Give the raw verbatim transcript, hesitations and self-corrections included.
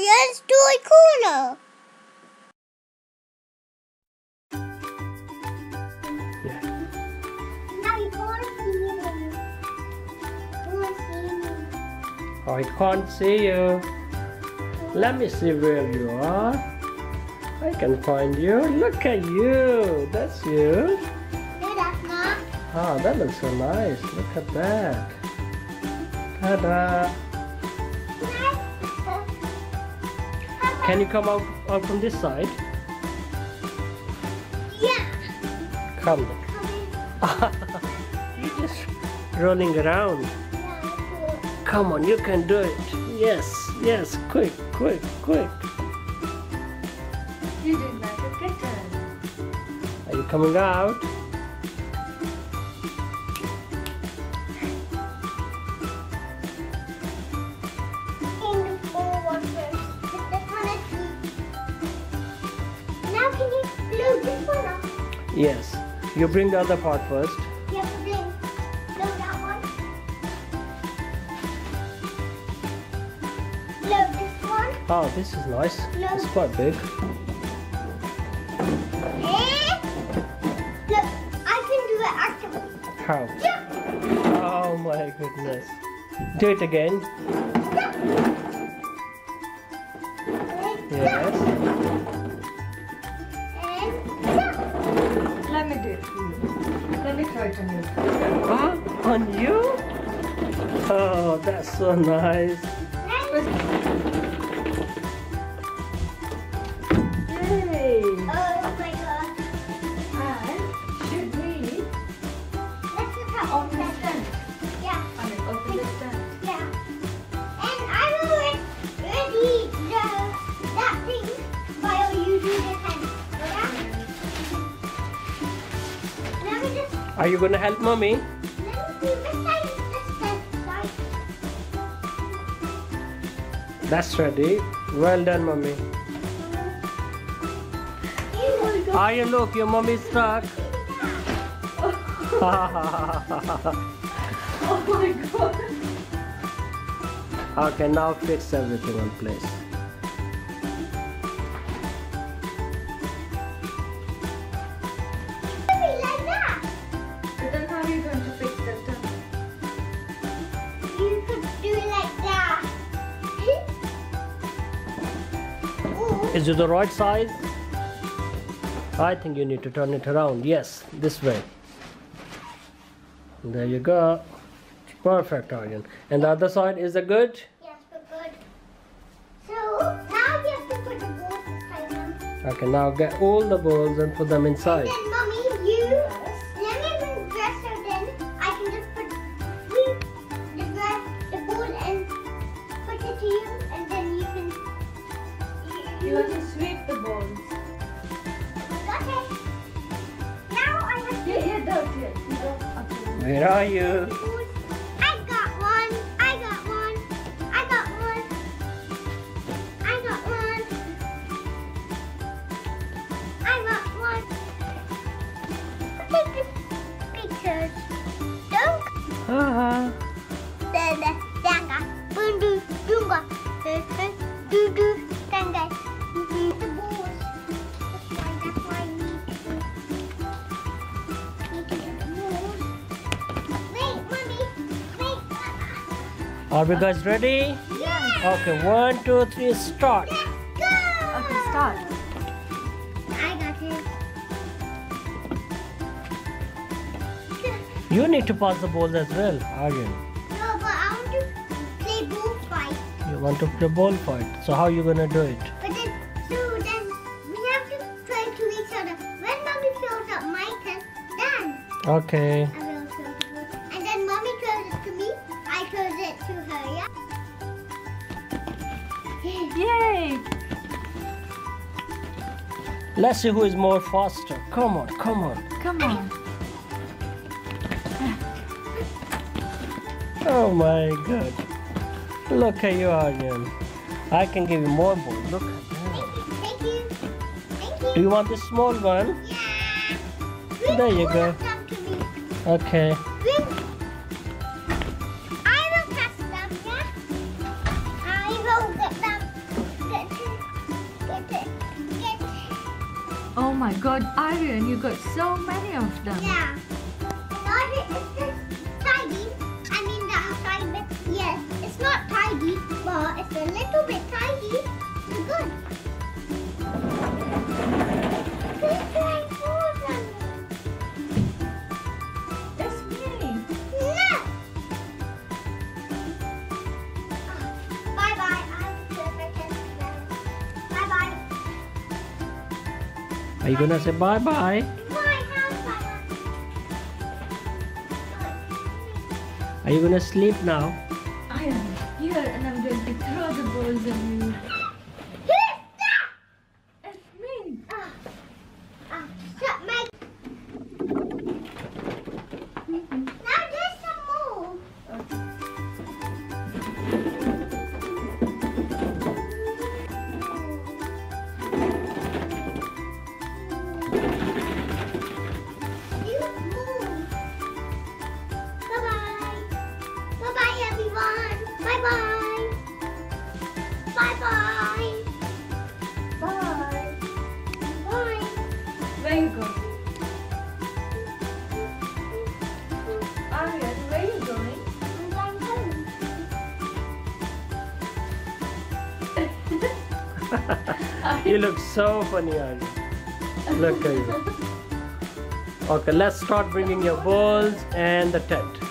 Aryan's toy corner. Yeah. Now you can't see me. You won't see me. I can't see you. Let me see where you are. I can find you. Look at you. That's you. No, that's not. Ah, that looks so nice. Look at that. Ta-da. Can you come out, out from this side? Yeah. Come. You're just rolling around. Yeah, Come on, you can do it. Yes, yes, quick, quick, quick. You did like a kitten. Are you coming out? Now can you glue this one up? Yes. You bring the other part first. You have to bring glue that one. Glue this one. Oh, this is nice. It's quite big. And look, I can do it actively. How? Yeah. Oh my goodness. Do it again. Yes. Let me do it for you. Let me try it on you. Huh? On you? Oh, that's so nice. Yay! Oh my god. And should we Let's look at open the that. stand? Yeah. I mean, open the stand. Yeah. And I will ready the that thing while you do the hand. Yeah? Let me just Are you gonna help mommy? let me see which side is this side. That's ready. Well done, mommy. You Are you look? Your mommy is stuck. Oh my god. Okay, now fix everything on place. like that. But then how are you going to fix that stand? You could do it like that. Ooh. Is it the right size? I think you need to turn it around. Yes, this way. There you go. Perfect, Aryan. And the other side, is it good? Yes, but good. So now you have to put the balls inside them. Okay, now get all the balls and put them inside. Then, mommy, you let me even dress her. Then I can just put sweep the dress, the ball, and put it to you, and then you can. You, You have to sweep the balls. Okay. Now I have to. Yeah, yeah, that's it. You go up to the- Where are you? I got one. I got one. I got one. I got one. I got one. Take the pictures. Don't. Haha. Da da danga. Bundu dunga. Do do danga. The balls. That's why. That's why I need to. Need to get the balls. Wait, mommy. Wait. Are we guys ready? Yeah. Okay, one, two, three, start. Let's go. Okay, start. I got it. You need to pass the balls as well, Aryan. No, but I want to play ball fight. You want to play ball fight. So how you gonna do it? But then, so then we have to throw to each other. When mommy throws up my turn, then Okay. I will throw the ball. And then mommy throws it to me, I throw it to her, yeah? Yay! Let's see who is more faster. Come on, come on. Come on. Oh my god. Look at you, Aryan. I can give you more balls. Look at that. Thank you. Thank you. Do you want this small one? Yeah. Bring There you all go. of them to me. Okay. Bring. I will catch them, yeah? I will get them. Oh my God, Aryan, you got so many of them. Yeah. Not it, it's just tidy. I mean the outside bit. Yes, it's not tidy, but it's a little bit tidy. It's good. Please try food on me. That's me. No. Bye bye. I'm Bye bye. Are you gonna say bye bye? Bye. Bye bye. Are you gonna sleep now? I am here and I'm going to throw the balls at you. It's me. Ah, ah, shut my. Now there's some more. You move. Bye bye. Bye bye everyone. Bye bye. Bye bye. Bye. Bye. Where you going? Aryan, where you going? I'm going home. You look so funny, Aryan. Look at you. Okay, let's start bringing your balls and the tent.